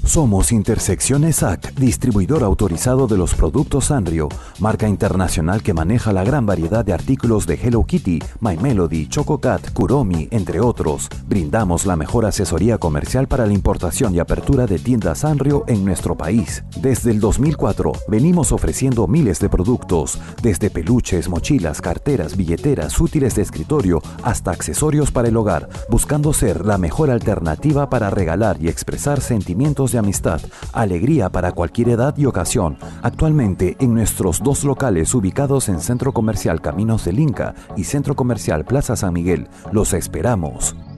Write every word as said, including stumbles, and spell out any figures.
Somos Intersecciones S A C, distribuidor autorizado de los productos Sanrio, marca internacional que maneja la gran variedad de artículos de Hello Kitty, My Melody, Chococat, Kuromi, entre otros. Brindamos la mejor asesoría comercial para la importación y apertura de tiendas Sanrio en nuestro país. Desde el dos mil cuatro venimos ofreciendo miles de productos, desde peluches, mochilas, carteras, billeteras, útiles de escritorio, hasta accesorios para el hogar, buscando ser la mejor alternativa para regalar y expresar sentimientos de amistad, alegría para cualquier edad y ocasión. Actualmente en nuestros dos locales ubicados en Centro Comercial Caminos del Inca y Centro Comercial Plaza San Miguel, los esperamos.